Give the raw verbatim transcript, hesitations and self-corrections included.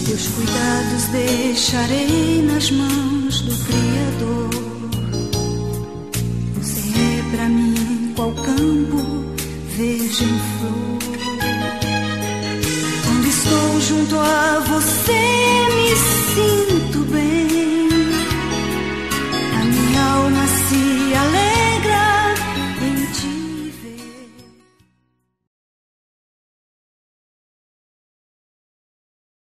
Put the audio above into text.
Teus cuidados deixarei nas mãos do Criador. Você é pra mim qual campo verde em flor. Quando estou junto a você,